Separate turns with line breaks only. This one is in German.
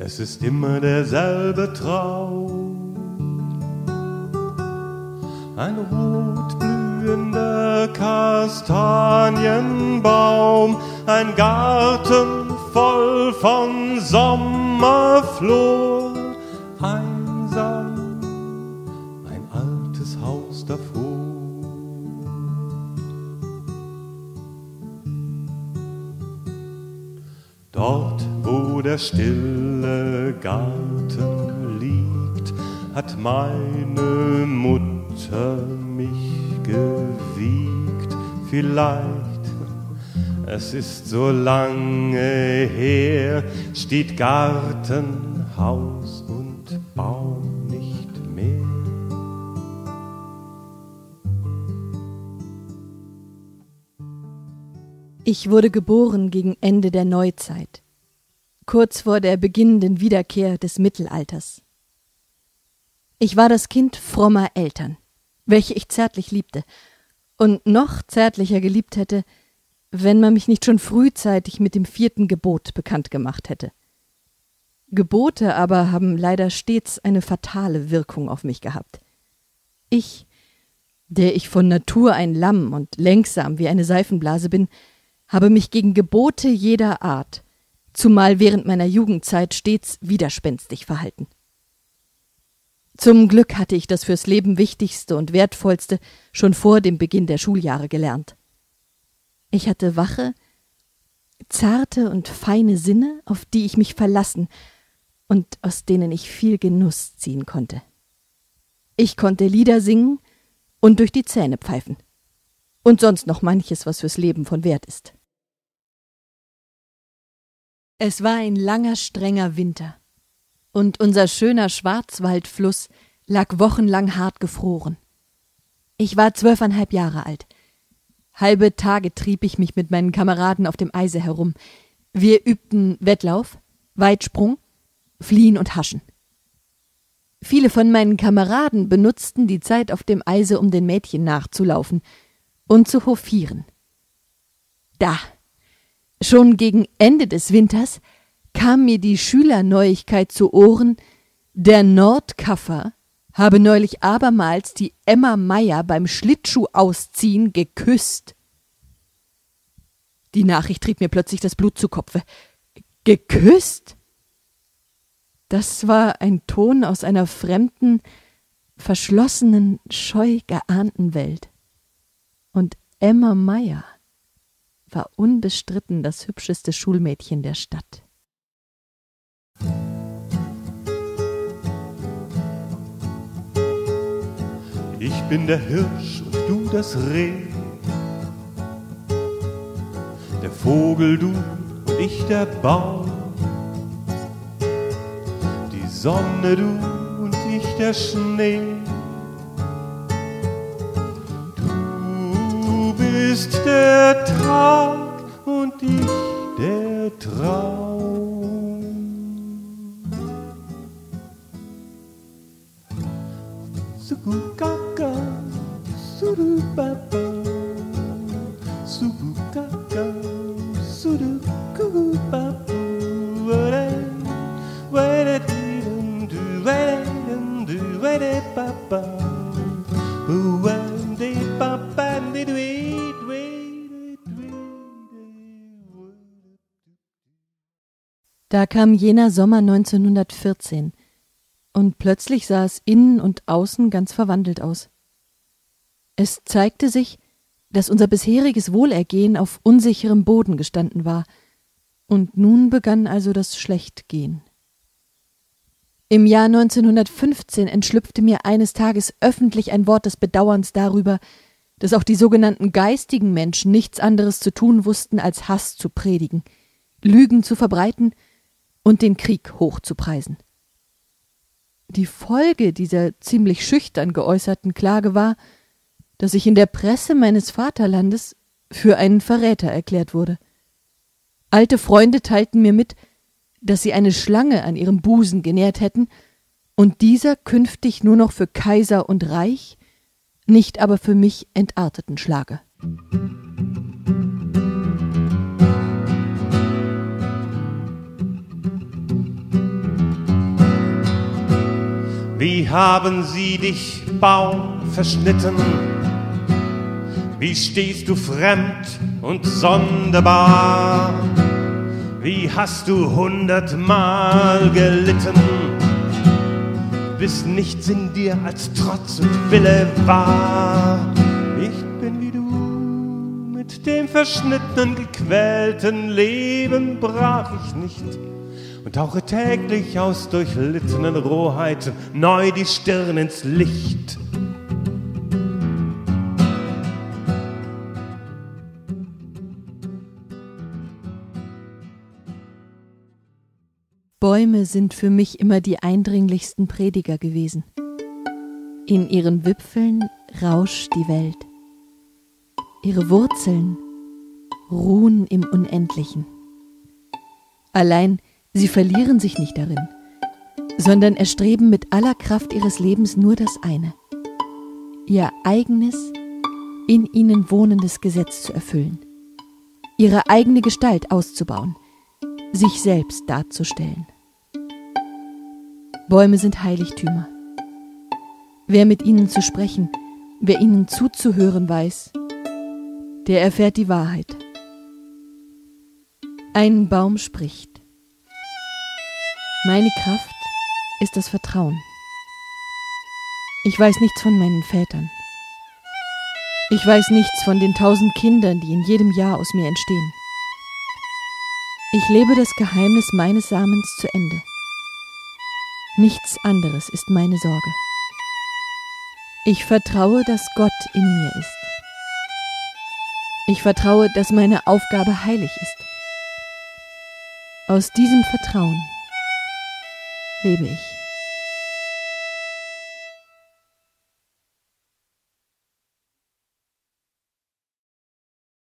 Es ist immer derselbe Traum. Ein rotblühender Kastanienbaum, ein Garten voll von Sommerflor, einsam ein altes Haus davor. Dort, wo der stille Garten liegt, hat meine Mutter mich gewiegt. Vielleicht, es ist so lange her, steht Garten, Haus und Baum nicht mehr.
Ich wurde geboren gegen Ende der Neuzeit, kurz vor der beginnenden Wiederkehr des Mittelalters. Ich war das Kind frommer Eltern, welche ich zärtlich liebte und noch zärtlicher geliebt hätte, wenn man mich nicht schon frühzeitig mit dem 4. Gebot bekannt gemacht hätte. Gebote aber haben leider stets eine fatale Wirkung auf mich gehabt. Ich, der ich von Natur ein Lamm und lenksam wie eine Seifenblase bin, habe mich gegen Gebote jeder Art, zumal während meiner Jugendzeit, stets widerspenstig verhalten. Zum Glück hatte ich das fürs Leben Wichtigste und Wertvollste schon vor dem Beginn der Schuljahre gelernt. Ich hatte wache, zarte und feine Sinne, auf die ich mich verlassen und aus denen ich viel Genuss ziehen konnte. Ich konnte Lieder singen und durch die Zähne pfeifen und sonst noch manches, was fürs Leben von Wert ist. Es war ein langer, strenger Winter, und unser schöner Schwarzwaldfluss lag wochenlang hart gefroren. Ich war 12,5 Jahre alt. Halbe Tage trieb ich mich mit meinen Kameraden auf dem Eise herum. Wir übten Wettlauf, Weitsprung, Fliehen und Haschen. Viele von meinen Kameraden benutzten die Zeit auf dem Eise, um den Mädchen nachzulaufen und zu hofieren. Da, schon gegen Ende des Winters, kam mir die Schülerneuigkeit zu Ohren, der Nordkaffer habe neulich abermals die Emma Meyer beim Schlittschuhausziehen geküsst. Die Nachricht trieb mir plötzlich das Blut zu Kopfe. Geküsst? Das war ein Ton aus einer fremden, verschlossenen, scheu geahnten Welt. Und Emma Meyer war unbestritten das hübscheste Schulmädchen der Stadt.
Ich bin der Hirsch und du das Reh, der Vogel du und ich der Baum, die Sonne du und ich der Schnee. Du bist der Tag und ich der Traum. Sugukaka, surubaba, sugukaka, surukubaba,
Da kam jener Sommer 1914, und plötzlich sah es innen und außen ganz verwandelt aus. Es zeigte sich, dass unser bisheriges Wohlergehen auf unsicherem Boden gestanden war, und nun begann also das Schlechtgehen. Im Jahr 1915 entschlüpfte mir eines Tages öffentlich ein Wort des Bedauerns darüber, dass auch die sogenannten geistigen Menschen nichts anderes zu tun wussten, als Hass zu predigen, Lügen zu verbreiten und den Krieg hochzupreisen. Die Folge dieser ziemlich schüchtern geäußerten Klage war, dass ich in der Presse meines Vaterlandes für einen Verräter erklärt wurde. Alte Freunde teilten mir mit, dass sie eine Schlange an ihrem Busen genährt hätten und dieser künftig nur noch für Kaiser und Reich, nicht aber für mich Entarteten schlage.
Wie haben sie dich, Baum, verschnitten? Wie stehst du fremd und sonderbar? Wie hast du 100-mal gelitten, bis nichts in dir als Trotz und Wille war? Ich bin wie du, mit dem verschnittenen, gequälten Leben brach ich nicht und tauche täglich aus durchlittenen Rohheiten neu die Stirn ins Licht.
Bäume sind für mich immer die eindringlichsten Prediger gewesen. In ihren Wipfeln rauscht die Welt. Ihre Wurzeln ruhen im Unendlichen. Allein sie verlieren sich nicht darin, sondern erstreben mit aller Kraft ihres Lebens nur das eine: ihr eigenes, in ihnen wohnendes Gesetz zu erfüllen, ihre eigene Gestalt auszubauen, sich selbst darzustellen. Bäume sind Heiligtümer. Wer mit ihnen zu sprechen, wer ihnen zuzuhören weiß, der erfährt die Wahrheit. Ein Baum spricht: Meine Kraft ist das Vertrauen. Ich weiß nichts von meinen Vätern. Ich weiß nichts von den 1000 Kindern, die in jedem Jahr aus mir entstehen. Ich lebe das Geheimnis meines Samens zu Ende. Nichts anderes ist meine Sorge. Ich vertraue, dass Gott in mir ist. Ich vertraue, dass meine Aufgabe heilig ist. Aus diesem Vertrauen lebe ich.